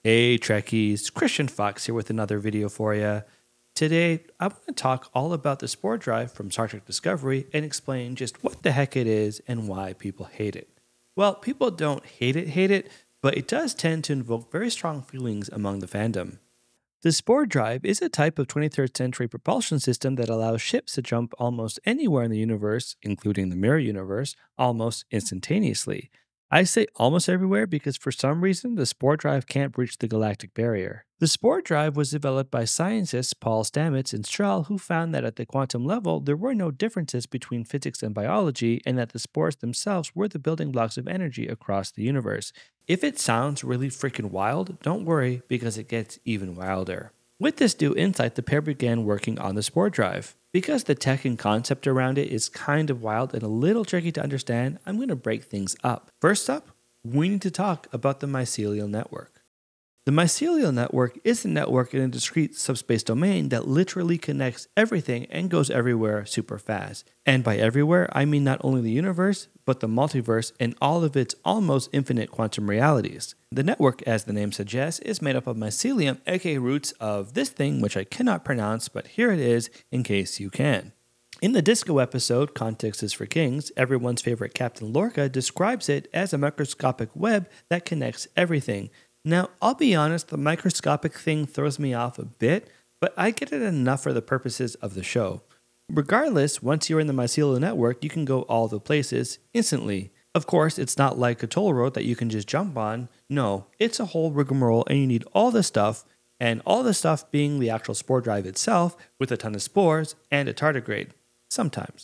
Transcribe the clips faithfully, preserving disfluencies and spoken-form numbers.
Hey Trekkies, Cristian Fox here with another video for you. Today, I'm going to talk all about the Spore Drive from Star Trek Discovery and explain just what the heck it is and why people hate it. Well, people don't hate it, hate it, but it does tend to invoke very strong feelings among the fandom. The Spore Drive is a type of twenty-third century propulsion system that allows ships to jump almost anywhere in the universe, including the mirror universe, almost instantaneously. I say almost everywhere because for some reason the Spore Drive can't breach the galactic barrier. The Spore Drive was developed by scientists Paul Stamets and Strahl, who found that at the quantum level there were no differences between physics and biology, and that the spores themselves were the building blocks of energy across the universe. If it sounds really freaking wild, don't worry because it gets even wilder. With this new insight, the pair began working on the Spore Drive. Because the tech and concept around it is kind of wild and a little tricky to understand, I'm going to break things up. First up, we need to talk about the Mycelial Network. The Mycelial Network is a network in a discrete subspace domain that literally connects everything and goes everywhere super fast. And by everywhere, I mean not only the universe, but the multiverse and all of its almost infinite quantum realities. The network, as the name suggests, is made up of mycelium, aka roots of this thing which I cannot pronounce, but here it is in case you can. In the Disco episode, Context is for Kings, everyone's favorite Captain Lorca describes it as a microscopic web that connects everything. Now, I'll be honest, the microscopic thing throws me off a bit, but I get it enough for the purposes of the show. Regardless, once you're in the Mycelial Network, you can go all the places instantly. Of course, it's not like a toll road that you can just jump on. No, it's a whole rigmarole and you need all the stuff, and all the stuff being the actual Spore Drive itself with a ton of spores and a tardigrade. Sometimes.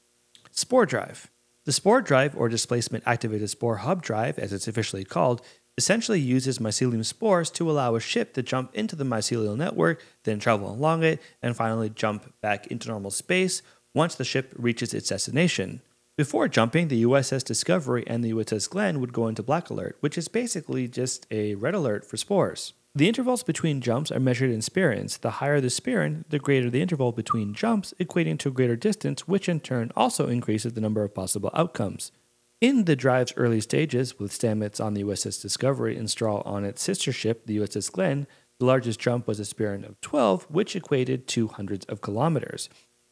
Spore Drive. The Spore Drive, or Displacement Activated Spore Hub Drive as it's officially called, essentially uses mycelium spores to allow a ship to jump into the mycelial network, then travel along it, and finally jump back into normal space once the ship reaches its destination. Before jumping, the U S S Discovery and the U S S Glenn would go into black alert, which is basically just a red alert for spores. The intervals between jumps are measured in spirins. The higher the spirin, the greater the interval between jumps, equating to a greater distance, which in turn also increases the number of possible outcomes. In the drive's early stages, with Stamets on the U S S Discovery and Strahl on its sister ship, the U S S Glenn, the largest jump was a spirin of twelve, which equated to hundreds of kilometers.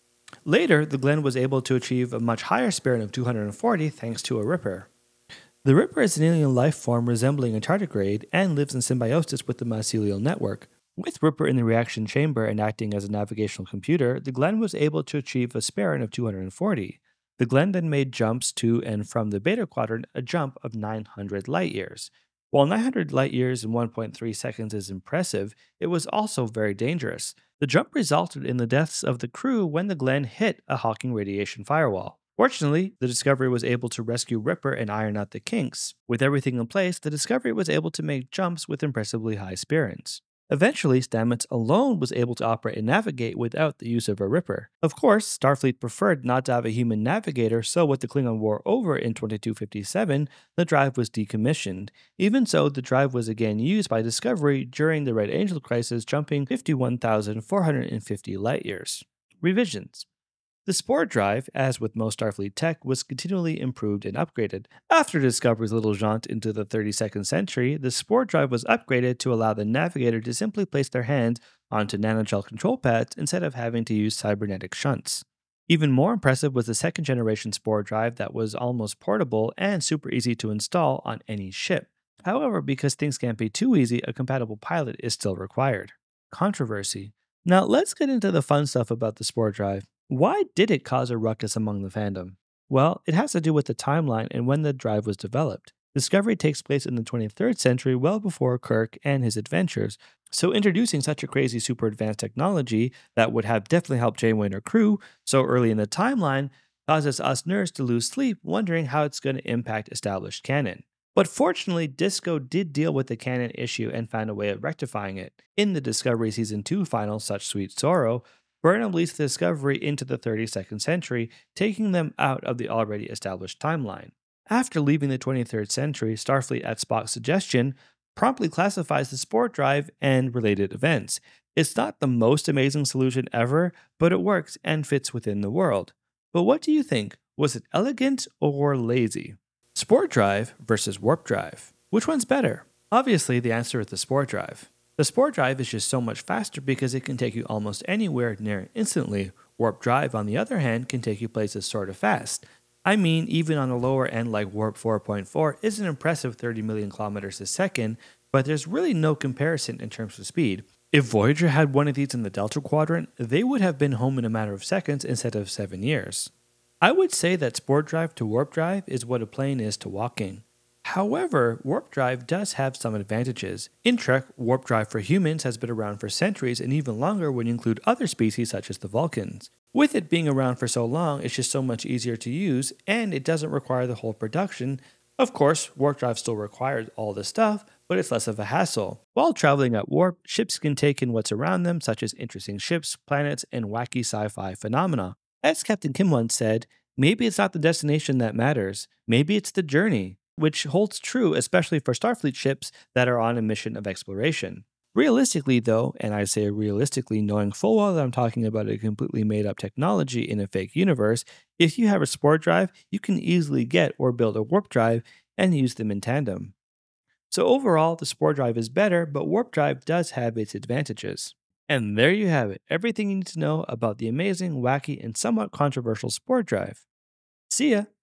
Later, the Glenn was able to achieve a much higher spirin of two hundred forty thanks to a Ripper. The Ripper is an alien life form resembling a tardigrade and lives in symbiosis with the Mycelial Network. With Ripper in the reaction chamber and acting as a navigational computer, the Glenn was able to achieve a spirin of two hundred forty. The Glenn then made jumps to and from the Beta Quadrant, a jump of nine hundred light years. While nine hundred light years in one point three seconds is impressive, it was also very dangerous. The jump resulted in the deaths of the crew when the Glenn hit a Hawking radiation firewall. Fortunately, the Discovery was able to rescue Ripper and iron out the kinks. With everything in place, the Discovery was able to make jumps with impressively high spirins. Eventually, Stamets alone was able to operate and navigate without the use of a Ripper. Of course, Starfleet preferred not to have a human navigator, so with the Klingon War over in twenty-two fifty-seven, the drive was decommissioned. Even so, the drive was again used by Discovery during the Red Angel crisis, jumping fifty-one thousand four hundred fifty light years. Revisions. The Spore Drive, as with most Starfleet tech, was continually improved and upgraded. After Discovery's little jaunt into the thirty-second century, the Spore Drive was upgraded to allow the navigator to simply place their hands onto nanogel control pads instead of having to use cybernetic shunts. Even more impressive was the second generation Spore Drive that was almost portable and super easy to install on any ship. However, because things can't be too easy, a compatible pilot is still required. Controversy. Now let's get into the fun stuff about the Spore Drive. Why did it cause a ruckus among the fandom? Well, it has to do with the timeline and when the drive was developed. Discovery takes place in the twenty-third century, well before Kirk and his adventures, so introducing such a crazy super advanced technology that would have definitely helped Janeway and her crew so early in the timeline causes us nerds to lose sleep wondering how it's going to impact established canon. But fortunately, Disco did deal with the canon issue and found a way of rectifying it. In the Discovery Season two final, Such Sweet Sorrow, Burnham leads the Discovery into the thirty-second century, taking them out of the already established timeline. After leaving the twenty-third century, Starfleet, at Spock's suggestion, promptly classifies the Spore Drive and related events. It's not the most amazing solution ever, but it works and fits within the world. But what do you think? Was it elegant or lazy? Spore Drive versus Warp Drive. Which one's better? Obviously, the answer is the Spore Drive. The Spore Drive is just so much faster because it can take you almost anywhere near instantly. Warp Drive, on the other hand, can take you places sort of fast. I mean, even on the lower end like Warp four point four is an impressive thirty million kilometers a second, but there's really no comparison in terms of speed. If Voyager had one of these in the Delta Quadrant, they would have been home in a matter of seconds instead of seven years. I would say that Spore Drive to Warp Drive is what a plane is to walking. However, Warp Drive does have some advantages. In Trek, Warp Drive for humans has been around for centuries and even longer when you include other species such as the Vulcans. With it being around for so long, it's just so much easier to use, and it doesn't require the whole production. Of course, Warp Drive still requires all this stuff, but it's less of a hassle. While traveling at warp, ships can take in what's around them, such as interesting ships, planets, and wacky sci-fi phenomena. As Captain Kim once said, maybe it's not the destination that matters, maybe it's the journey, which holds true especially for Starfleet ships that are on a mission of exploration. Realistically though, and I say realistically knowing full well that I'm talking about a completely made up technology in a fake universe, if you have a Spore Drive, you can easily get or build a Warp Drive and use them in tandem. So overall, the Spore Drive is better, but Warp Drive does have its advantages. And there you have it, everything you need to know about the amazing, wacky, and somewhat controversial Spore Drive. See ya!